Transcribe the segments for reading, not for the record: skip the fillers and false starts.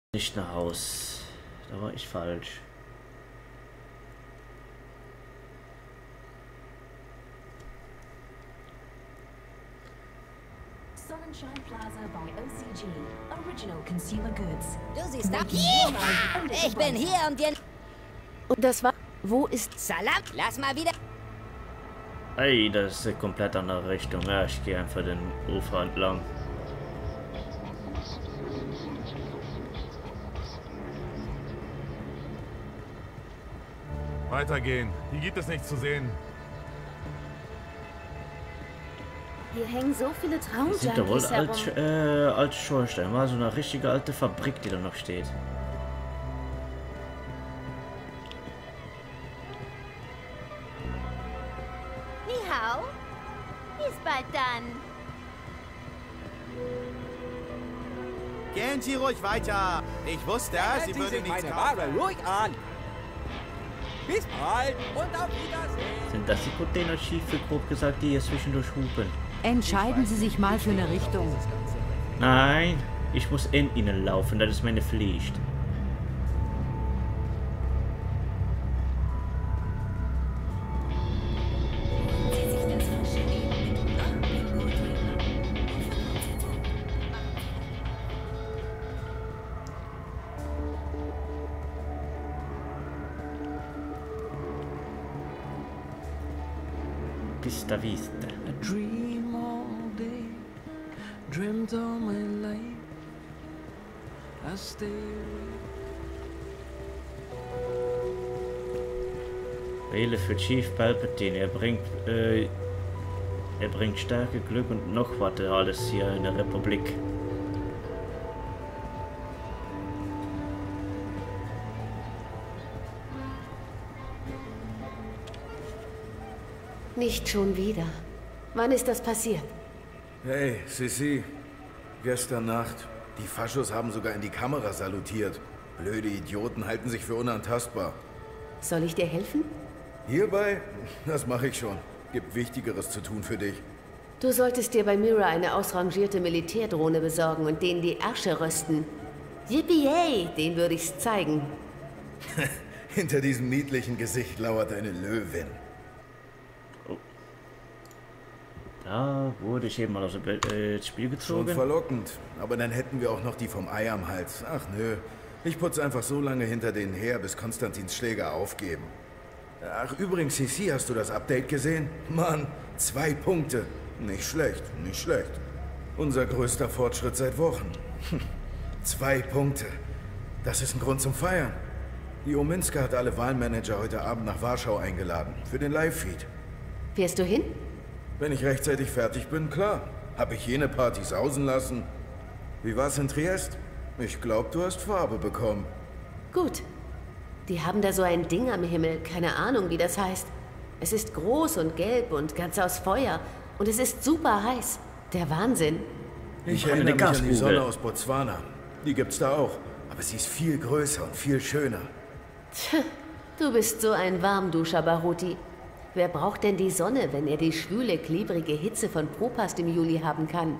Nicht nach Haus. Da war ich falsch. Sonnenschein Plaza by OCG. Original Consumer Goods. Du siehst da. Ich bin hier, um dir... Und das war... Wo ist... Salam, lass mal wieder... Ey, das ist eine komplett andere Richtung. Ja, ich gehe einfach den Ufer entlang. Weitergehen. Hier gibt es nichts zu sehen. Hier hängen so viele Sind da wohl Traumjunkies herum. alte Schornstein. War so eine richtige alte Fabrik, die da noch steht. Ni hao. Bis bald dann. Gehen Sie ruhig weiter. Ich wusste, Sie würde nichts kaufen. Ruhig an. Bis bald und auf Wiedersehen. Sind das die Containerschiffe, grob gesagt, die hier zwischendurch hupen? Entscheiden Sie sich mal für eine Richtung. Nein, ich muss in ihnen laufen, das ist meine Pflicht. Vista vista. I dream all day, dreamt all my life. I stay Wähle für Chief Palpatine. Er bringt Stärke, Glück und noch was alles hier in der Republik. Nicht schon wieder. Wann ist das passiert? Hey, Sissi. Gestern Nacht. Die Faschos haben sogar in die Kamera salutiert. Blöde Idioten halten sich für unantastbar. Soll ich dir helfen? Hierbei? Das mache ich schon. Gibt Wichtigeres zu tun für dich. Du solltest dir bei Mira eine ausrangierte Militärdrohne besorgen und denen die Ärsche rösten. Yippie, den würde ich's zeigen. Hinter diesem niedlichen Gesicht lauert eine Löwin. Da wurde ich eben mal aus dem Spiel Schon gezogen. verlockend. Aber dann hätten wir auch noch die vom Ei am Hals. Ach nö. Ich putze einfach so lange hinter denen her, bis Konstantins Schläger aufgeben. Ach übrigens, Sissi, hast du das Update gesehen? Mann, 2 Punkte. Nicht schlecht, nicht schlecht. Unser größter Fortschritt seit Wochen. 2 Punkte. Das ist ein Grund zum Feiern. Die Ominska hat alle Wahlmanager heute Abend nach Warschau eingeladen. Für den Live-Feed. Fährst du hin? Wenn ich rechtzeitig fertig bin, klar. Hab ich jene Party sausen lassen. Wie war's in Triest? Ich glaube, du hast Farbe bekommen. Gut. Die haben da so ein Ding am Himmel. Keine Ahnung, wie das heißt. Es ist groß und gelb und ganz aus Feuer. Und es ist super heiß. Der Wahnsinn. Ich Eine erinnere mich an die Gaskugel. Sonne aus Botswana. Die gibt's da auch. Aber sie ist viel größer und viel schöner. Du bist so ein Warmduscher, Baruti. Wer braucht denn die Sonne, wenn er die schwüle, klebrige Hitze von Propast im Juli haben kann?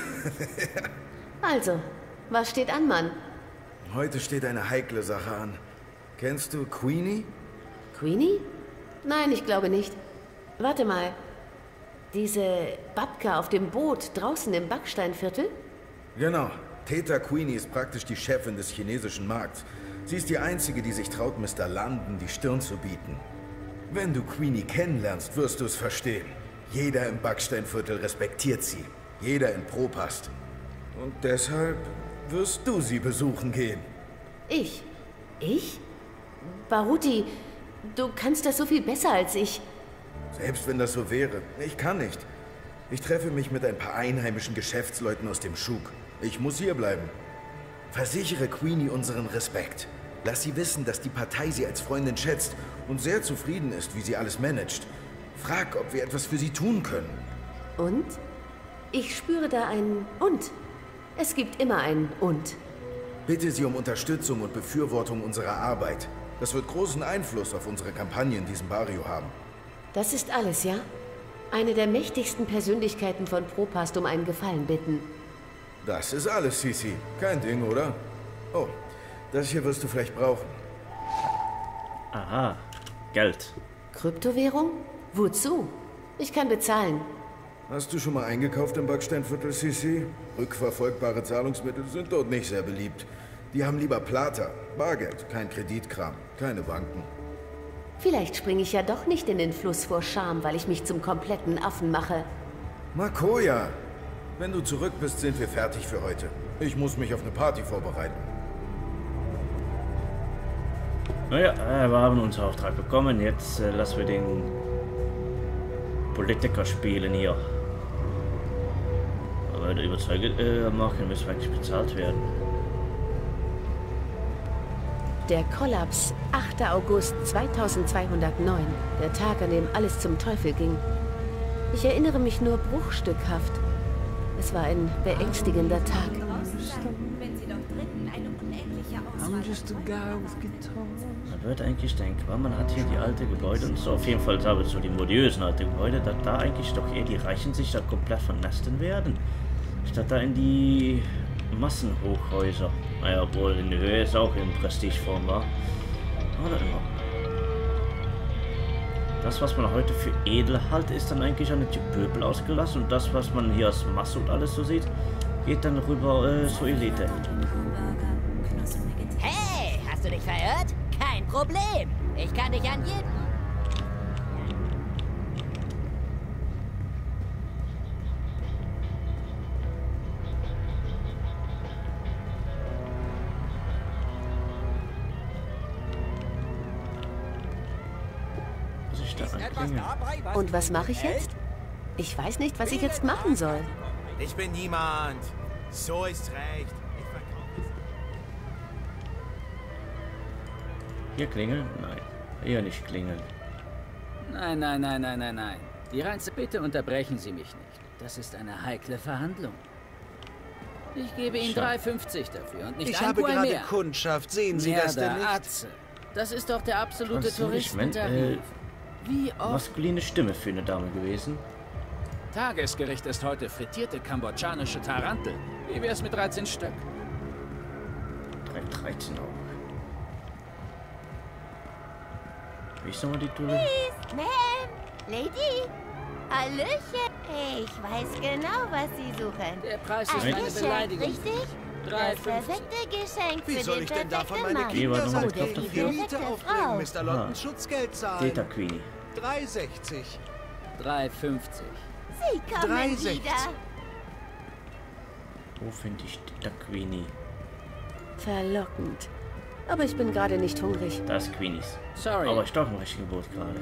Also, was steht an, Mann? Heute steht eine heikle Sache an. Kennst du Queenie? Queenie? Nein, ich glaube nicht. Warte mal. Diese Babka auf dem Boot draußen im Backsteinviertel? Genau. Theta Queenie ist praktisch die Chefin des chinesischen Markts. Sie ist die einzige, die sich traut, Mr. London die Stirn zu bieten. Wenn du Queenie kennenlernst, wirst du es verstehen. Jeder im Backsteinviertel respektiert sie. Jeder in Propast. Und deshalb wirst du sie besuchen gehen. Ich? Ich? Baruti, du kannst das so viel besser als ich. Selbst wenn das so wäre. Ich kann nicht. Ich treffe mich mit ein paar einheimischen Geschäftsleuten aus dem Schuk. Ich muss hier bleiben. Versichere Queenie unseren Respekt. Lass sie wissen, dass die Partei sie als Freundin schätzt und sehr zufrieden ist, wie sie alles managt. Frag, ob wir etwas für sie tun können. Und? Ich spüre da ein Und. Es gibt immer ein Und. Bitte sie um Unterstützung und Befürwortung unserer Arbeit. Das wird großen Einfluss auf unsere Kampagne in diesem Barrio haben. Das ist alles, ja? Eine der mächtigsten Persönlichkeiten von Propast um einen Gefallen bitten. Das ist alles, Sisi. Kein Ding, oder? Oh, Das hier wirst du vielleicht brauchen. Aha, Geld. Kryptowährung? Wozu? Ich kann bezahlen. Hast du schon mal eingekauft im Backsteinviertel, CC? Rückverfolgbare Zahlungsmittel sind dort nicht sehr beliebt. Die haben lieber Plata, Bargeld, kein Kreditkram, keine Banken. Vielleicht springe ich ja doch nicht in den Fluss vor Scham, weil ich mich zum kompletten Affen mache. Makoya, wenn du zurück bist, sind wir fertig für heute. Ich muss mich auf eine Party vorbereiten. Naja, wir haben unseren Auftrag bekommen. Jetzt lassen wir den Politiker spielen hier. Aber der Überzeuger machen müssen wir eigentlich bezahlt werden. Der Kollaps, 8. August 2209, der Tag, an dem alles zum Teufel ging. Ich erinnere mich nur bruchstückhaft. Es war ein beängstigender Tag. Wenn sie doch drinnen eine unendliche I'm just a guy with guitar. Man wird eigentlich denken, weil man hat hier die alte Gebäude und so, auf jeden Fall aber so die modiösen alte Gebäude, dass da eigentlich doch eher die Reichen sich da komplett vernästen werden. Statt da in die Massenhochhäuser. Naja, obwohl in der Höhe ist auch in Prestigeform war. Oder immer. Das, was man heute für edel hält, ist dann eigentlich an den Pöbel ausgelassen. Und das, was man hier als Masse und alles so sieht, geht dann rüber zur Elite. Hey, hast du dich verirrt? Kein Problem. Ich kann dich an jeden... Und was mache ich jetzt? Ich weiß nicht, was ich jetzt machen soll. Ich bin niemand. So ist recht. Ich verkaufe es. Hier klingeln? Nein. Eher nicht klingeln. Nein, nein, nein, nein, nein, nein. Die Reinste, bitte unterbrechen Sie mich nicht. Das ist eine heikle Verhandlung. Ich gebe Ihnen 3,50 dafür und nicht ich ein habe Guay gerade mehr. Kundschaft. Sehen Sie Merda, das denn nicht? Atze. Das ist doch der absolute Was soll ich Touristentarif. Wie oft? Maskuline Stimme für eine Dame gewesen. Tagesgericht ist heute frittierte kambodschanische Tarantel. Wie wär's mit 13 Stück? 13 auch. Wie ist nochmal die Tour? Please, Ma'am, Lady, Hallöchen. Ich weiß genau, was Sie suchen. Der Preis ist Ein eine Geschenk, Beleidigung. richtig? Das 3,50. perfekte Geschenk Wie für soll den ich denn davon perfekten meine Mann. Kinder Kinder noch samt mal gegen die dafür? Miete aufbringen, Mr. Lottons Schutzgeld zahlen? Data Queenie. 3,60. 3,50. Sie kommen 3,60. wieder. Wo finde ich Data Queenie? Verlockend. Aber ich bin gerade nicht hungrig. Da ist Queenies. Sorry. Aber ich doch im richtigen Boot gerade.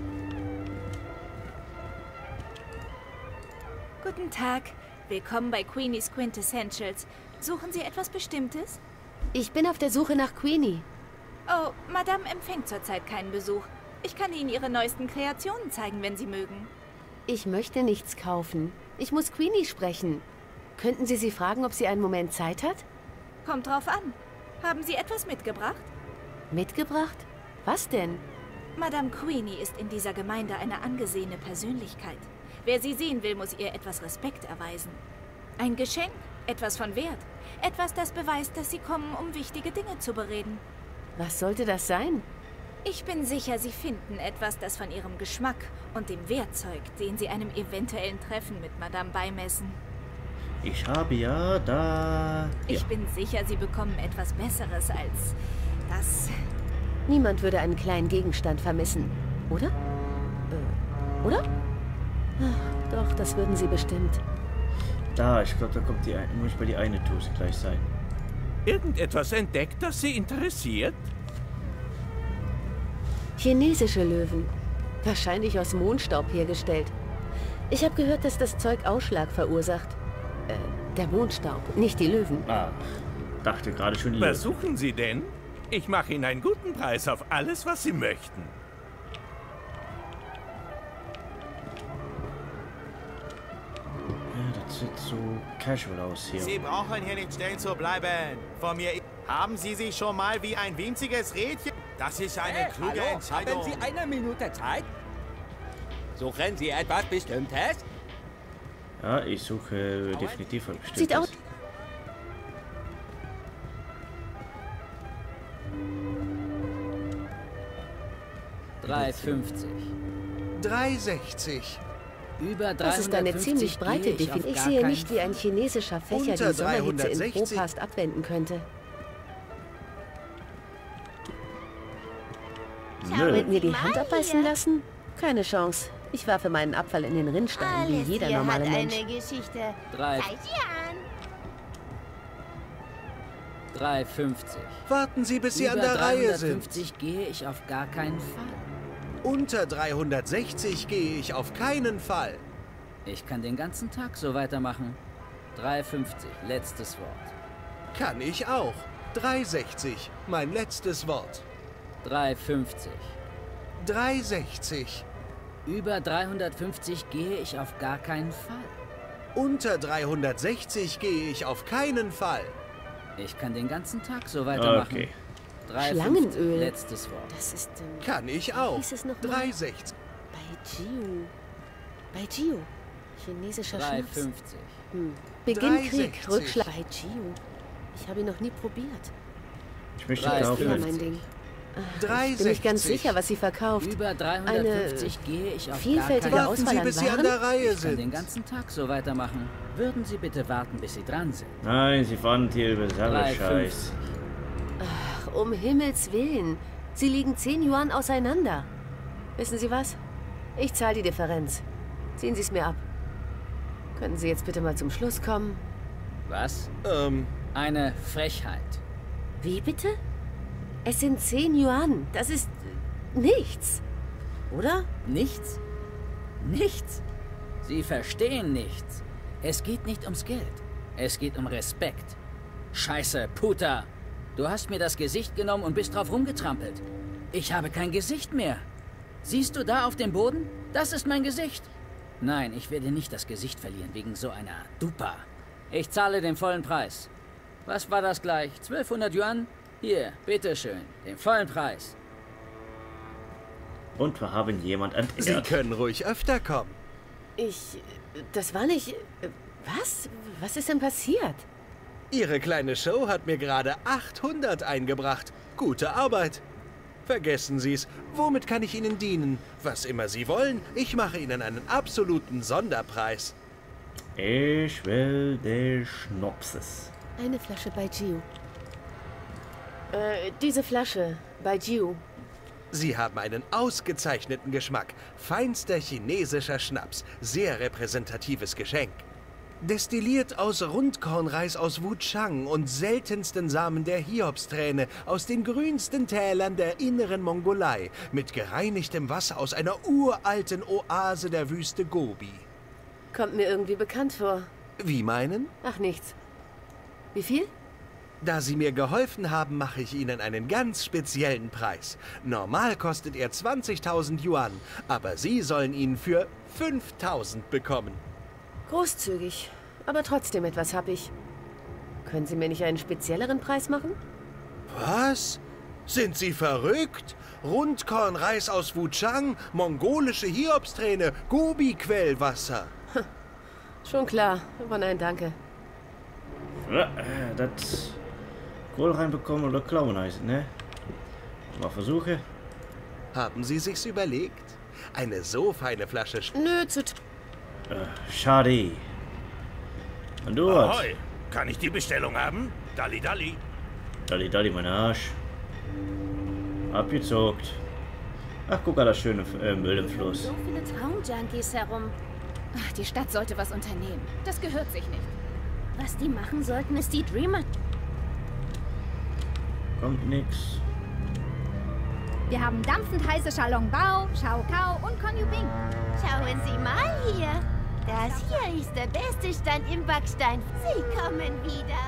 Guten Tag. Willkommen bei Queenies Quintessentials. Suchen Sie etwas Bestimmtes? Ich bin auf der Suche nach Queenie. Oh, Madame empfängt zurzeit keinen Besuch. Ich kann Ihnen Ihre neuesten Kreationen zeigen, wenn Sie mögen. Ich möchte nichts kaufen. Ich muss Queenie sprechen. Könnten Sie sie fragen, ob sie einen Moment Zeit hat? Kommt drauf an. Haben Sie etwas mitgebracht? Mitgebracht? Was denn? Madame Queenie ist in dieser Gemeinde eine angesehene Persönlichkeit. Wer sie sehen will, muss ihr etwas Respekt erweisen. Ein Geschenk, etwas von Wert. Etwas, das beweist, dass Sie kommen, um wichtige Dinge zu bereden. Was sollte das sein? Ich bin sicher, Sie finden etwas, das von Ihrem Geschmack und dem Wert zeugt, den Sie einem eventuellen Treffen mit Madame beimessen. Ich habe ja da... Ich bin sicher, Sie bekommen etwas Besseres als das. Niemand würde einen kleinen Gegenstand vermissen, oder? Oder? Ach, doch, das würden Sie bestimmt. Da, ich glaube, da kommt die eine. Muss bei die eine Tuse gleich sein. Irgendetwas entdeckt, das Sie interessiert? Chinesische Löwen. Wahrscheinlich aus Mondstaub hergestellt. Ich habe gehört, dass das Zeug Ausschlag verursacht. Der Mondstaub, nicht die Löwen. Ah, dachte gerade schon die Was Löwen. suchen Sie denn? Ich mache Ihnen einen guten Preis auf alles, was Sie möchten. Ja, das sieht so casual aus hier. Sie brauchen hier nicht stehen zu bleiben. Von mir haben Sie sich schon mal wie ein winziges Rädchen... Das ist eine kluge hallo, Entscheidung. haben Sie eine Minute Zeit? Suchen Sie etwas Bestimmtes? Ja, ich suche definitiv ein Sieht aus. bestimmtes. 3,50. 3,60. Über 350 Das ist eine ziemlich breite Definition. Ich sehe nicht, wie ein chinesischer Fächer die Sommerhitze in Propast abwenden könnte. Wollt mir die Hand abbeißen lassen? Keine Chance. Ich warfe meinen Abfall in den Rinnstein, wie jeder normale Mensch. Eine Geschichte. 3,50. Warten Sie, bis Sie an der Reihe sind. 350 gehe ich auf gar keinen Fall. Unter 360 gehe ich auf keinen Fall. Ich kann den ganzen Tag so weitermachen. 3,50, letztes Wort. Kann ich auch. 3,60, mein letztes Wort. 3,50. 3,60. Über 350 gehe ich auf gar keinen Fall. Unter 360 gehe ich auf keinen Fall. Ich kann den ganzen Tag so weitermachen. Okay. 3,50, Schlangenöl. letztes Wort. Das ist... Kann ich auch. Hieß es noch 3,60. Baijiu. Chinesischer Schnaps. 3,50. Beginn Krieg, 3,60. Rückschlag. Baijiu. Ich habe ihn noch nie probiert. Ich möchte 3,50. kaufen. Ja, mein Ding. Ich 3,60. bin nicht ganz sicher, was sie verkauft. Über 350 gehe ich auf vielfältige gar keinen Warten Auswahl Sie, an bis Sie an Waren? der Reihe Ich kann sind. den ganzen Tag so weitermachen. Würden Sie bitte warten, bis Sie dran sind. Nein, sie fahren hier über selber 3,50. Scheiß. Ach, um Himmels Willen. Sie liegen 10 Yuan auseinander. Wissen Sie was? Ich zahle die Differenz. Ziehen Sie es mir ab. Können Sie jetzt bitte mal zum Schluss kommen? Was? Eine Frechheit. Wie bitte? Es sind 10 Yuan. Das ist nichts. Oder? Nichts? Nichts? Sie verstehen nichts. Es geht nicht ums Geld. Es geht um Respekt. Scheiße, Puta. Du hast mir das Gesicht genommen und bist drauf rumgetrampelt. Ich habe kein Gesicht mehr. Siehst du da auf dem Boden? Das ist mein Gesicht. Nein, ich werde nicht das Gesicht verlieren wegen so einer Dupa. Ich zahle den vollen Preis. Was war das gleich? 1200 Yuan? Hier, bitteschön, den vollen Preis. Und wir haben jemand entehrt. Sie können ruhig öfter kommen. Das war nicht... Was? Was ist denn passiert? Ihre kleine Show hat mir gerade 800 eingebracht. Gute Arbeit. Vergessen Sie's. Womit kann ich Ihnen dienen? Was immer Sie wollen, ich mache Ihnen einen absoluten Sonderpreis. Ich will des Schnapses. Eine Flasche Baijiu. Diese Flasche, Baijiu. Sie haben einen ausgezeichneten Geschmack. Feinster chinesischer Schnaps. Sehr repräsentatives Geschenk. Destilliert aus Rundkornreis aus Wuchang und seltensten Samen der Hiobsträne aus den grünsten Tälern der inneren Mongolei mit gereinigtem Wasser aus einer uralten Oase der Wüste Gobi. Kommt mir irgendwie bekannt vor. Wie meinen? Ach, nichts. Wie viel? Da Sie mir geholfen haben, mache ich Ihnen einen ganz speziellen Preis. Normal kostet er 20.000 Yuan, aber Sie sollen ihn für 5.000 bekommen. Großzügig, aber trotzdem etwas hab ich. Können Sie mir nicht einen spezielleren Preis machen? Was? Sind Sie verrückt? Rundkornreis aus Wuchang, mongolische Hiobsträne, Gobi-Quellwasser. Schon klar, aber nein, danke. Ja, das Kohl reinbekommen oder klauen heißen, ne? Mal versuchen. Haben Sie sich's überlegt? Eine so feine Flasche... Nö, Schade. Und du was? Ahoi, kann ich die Bestellung haben? Dalli, Dalli. Dalli, Dalli, mein Arsch. Abgezockt. Ach, guck mal, das schöne Müll im Fluss. So viele Traumjunkies herum. Ach, die Stadt sollte was unternehmen. Das gehört sich nicht. Was die machen sollten, ist die Dreamer. Kommt nix. Wir haben dampfend heiße Xiaolongbao, Shao Kao und Konyu Bing. Schauen Sie mal hier. Das hier ist der beste Stand im Backstein. Sie kommen wieder.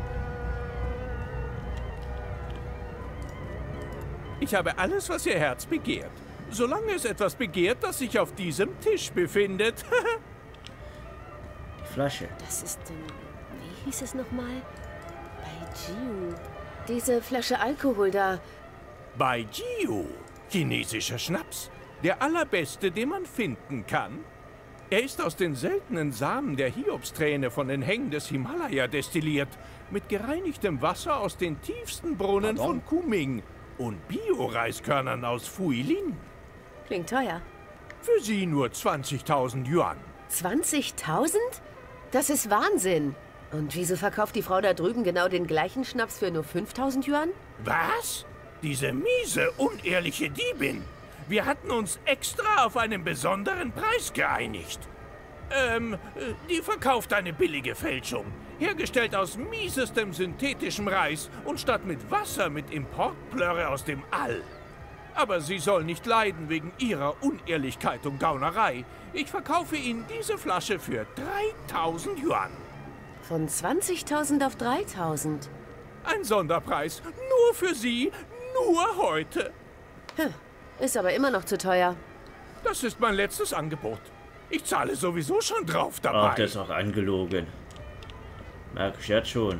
Ich habe alles, was Ihr Herz begehrt. Solange es etwas begehrt, das sich auf diesem Tisch befindet. Die Flasche. Das ist, wie hieß es nochmal? Baijiu. Diese Flasche Alkohol da. Baijiu. Chinesischer Schnaps. Der allerbeste, den man finden kann. Er ist aus den seltenen Samen der Hiobsträne von den Hängen des Himalaya destilliert, mit gereinigtem Wasser aus den tiefsten Brunnen von Kunming und Bio-Reiskörnern aus Fuilin. Klingt teuer. Für Sie nur 20.000 Yuan. 20.000? Das ist Wahnsinn. Und wieso verkauft die Frau da drüben genau den gleichen Schnaps für nur 5.000 Yuan? Was? Diese miese, unehrliche Diebin. Wir hatten uns extra auf einen besonderen Preis geeinigt. Die verkauft eine billige Fälschung. Hergestellt aus miesestem synthetischem Reis und statt mit Wasser mit Importplörre aus dem All. Aber sie soll nicht leiden wegen ihrer Unehrlichkeit und Gaunerei. Ich verkaufe Ihnen diese Flasche für 3.000 Yuan. Von 20.000 auf 3.000. Ein Sonderpreis. Nur für Sie. Nur heute. Ist aber immer noch zu teuer. Das ist mein letztes Angebot. Ich zahle sowieso schon drauf dabei. Ach, der ist auch angelogen. Merke ich jetzt schon.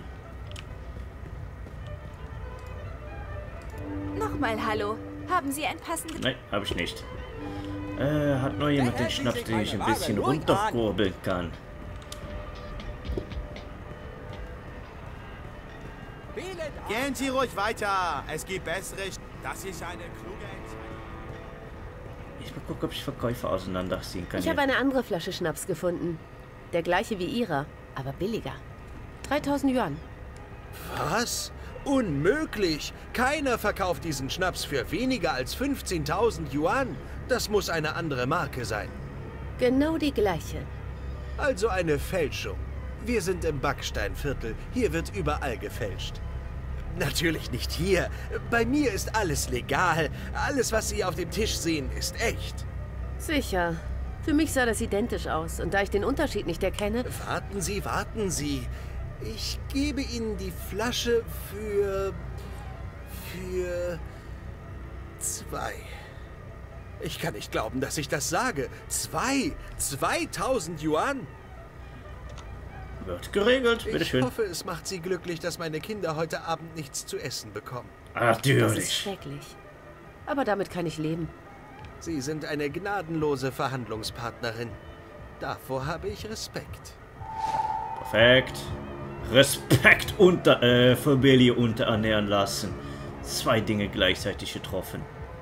Nochmal hallo. Haben Sie ein passendes... Nein, habe ich nicht. Hat noch jemand den Schnaps, den ich ein bisschen runterkurbeln kann? Gehen Sie ruhig weiter. Es gibt bessere... Das ist eine kluge Entscheidung. Ich mal gucken, ob ich Verkäufer auseinanderziehen kann. Ich habe eine andere Flasche Schnaps gefunden. Der gleiche wie Ihrer, aber billiger. 3.000 Yuan. Was? Unmöglich! Keiner verkauft diesen Schnaps für weniger als 15.000 Yuan. Das muss eine andere Marke sein. Genau die gleiche. Also eine Fälschung. Wir sind im Backsteinviertel. Hier wird überall gefälscht. Natürlich nicht hier. Bei mir ist alles legal. Alles, was Sie auf dem Tisch sehen, ist echt. Sicher. Für mich sah das identisch aus. Und da ich den Unterschied nicht erkenne... Warten Sie, warten Sie. Ich gebe Ihnen die Flasche für 2. Ich kann nicht glauben, dass ich das sage. 2.000 Yuan? Wird geregelt, bitteschön. Ich hoffe, es macht Sie glücklich, dass meine Kinder heute Abend nichts zu essen bekommen. Natürlich. Das ist schrecklich. Aber damit kann ich leben. Sie sind eine gnadenlose Verhandlungspartnerin. Davor habe ich Respekt. Perfekt. Respekt Familie unterernähren lassen. 2 Dinge gleichzeitig getroffen.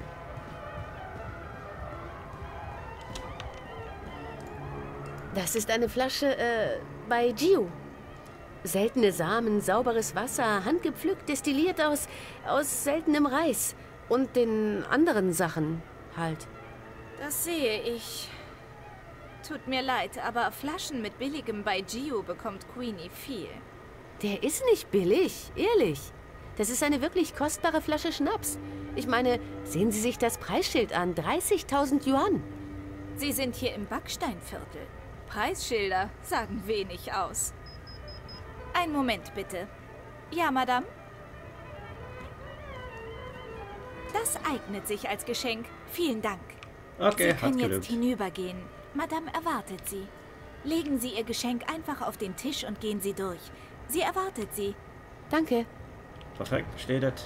Das ist eine Flasche, bei Jiu. Seltene Samen, sauberes Wasser, handgepflückt, destilliert aus seltenem Reis. Und den anderen Sachen halt. Das sehe ich. Tut mir leid, aber Flaschen mit billigem bei Jiu bekommt Queenie viel. Der ist nicht billig, ehrlich. Das ist eine wirklich kostbare Flasche Schnaps. Ich meine, sehen Sie sich das Preisschild an. 30.000 Yuan. Sie sind hier im Backsteinviertel. Preisschilder sagen wenig aus. Einen Moment bitte. Ja, Madame? Das eignet sich als Geschenk. Vielen Dank. Okay, Sie können hat jetzt hinübergehen. Madame erwartet Sie. Legen Sie Ihr Geschenk einfach auf den Tisch und gehen Sie durch. Sie erwartet Sie. Danke. Perfekt, steht das.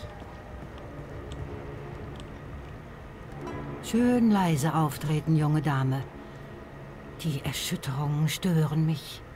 Schön leise auftreten, junge Dame. Die Erschütterungen stören mich.